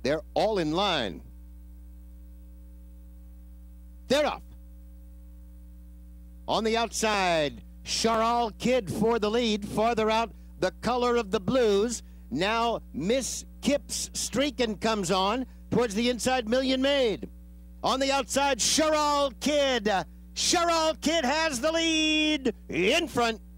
They're all in line. They're off. On the outside, Charal Kid for the lead. Farther out, the color of the blues. Now Miss Kip's Streakin' comes on towards the inside, Million Maid. On the outside, Charal Kid. Charal Kid has the lead in front.